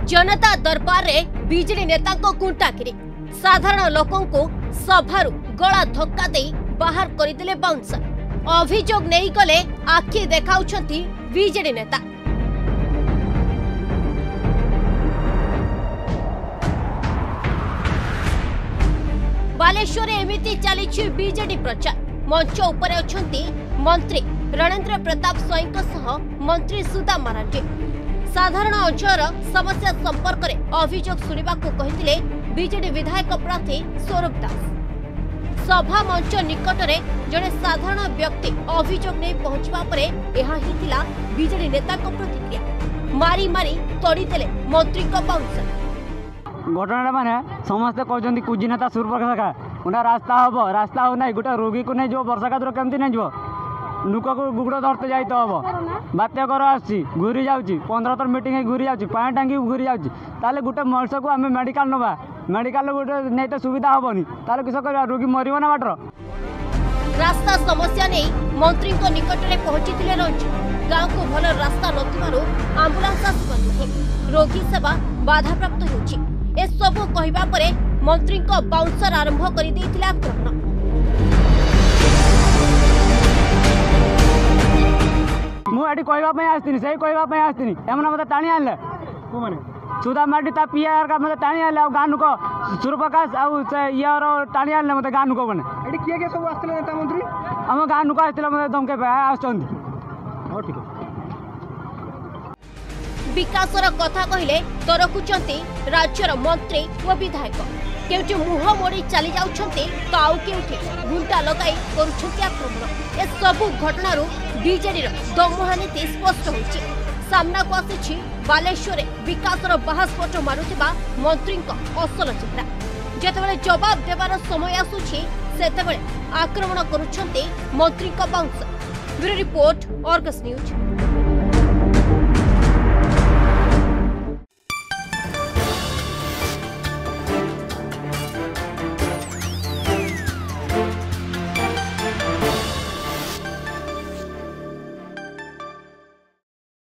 जनता दरबार रे बीजेडी नेता को गुंटागिरी साधारण लोकों को सभारू गला धक्का दे बाहर करदेले बाउंसर अभियोग नहीं गले आखि देखाउछंती बीजेडी नेता। बालेश्वर एमिति चली बीजेडी प्रचार मंच उपरे अछंती मंत्री रणेंद्र प्रताप स्वाईंक सह मंत्री सुधा मारांडी साधारण अंचल समस्या संपर्क में अभियोग शुणा कहते बीजेडी विधायक प्रार्थी स्वरूप दास सभा मंच निकट में जड़े साधारण व्यक्ति अभियोग नहीं पहुंचवा पर बीजेडी नेता प्रतिक्रिया मारी मारी तोड़ीदे मंत्री बाउंसर घटना माने समस्ते कहते कुजिनेता सूर्यप्रकाश गोटे रास्ता हो ना गोटे रोगी को नहीं जो वर्षा कादर केमती नहीं जो लुक को गुगड़ धरते जाए तो हम बात्यकर आसी घूरी जाऊँगी 15 थर मीटिंग घूरी जाऊँगी पानी टांगी घूरी जाऊँगी ताले गोटे मनुष्य को आम मेडिकल नवा मेडिकल गोटे नहीं तो सुविधा हेनी ताले किस कर रोगी मर ना बाटर रास्ता समस्या नहीं मंत्री निकट में पहुंची रंजन गाँव को भल रास्ता नंबुलांस आसपार रोगी सेवा बाधाप्राप्त होसबू कहवा मंत्री बाउंसर आरंभ कर आक्रमण मुझे कहवाई आसती से कहवाई आसती एम मत टाणी आने सुधा माटी ता पीआर का मत टाणी आने गाँ लुक सूर्यप्रकाश आर टाणी आने मत गाँ लुक मैंने किए सब आसते मंत्री आम गाँ लुक आसते मत धमके आस विकासर कथा कहले तरकुचंती राज्यर मंत्री व विधायक केउटी मुह मोड़ी चली जाउछंती तो आउ केउटी गुंटा लगाई करूछंती आक्रमण ए सबु घटनारू बीजेडी दमुहा नीति स्पष्ट होइछि सामना को आसिछि बालेश्वर विकासर बाहास्पट मारुथिबा मंत्री असल चेहरा जेतेबेले जवाब देवार समय आसुछि सेतेबेले आक्रमण करूछंती मंत्री bouncer bureau report Argus news.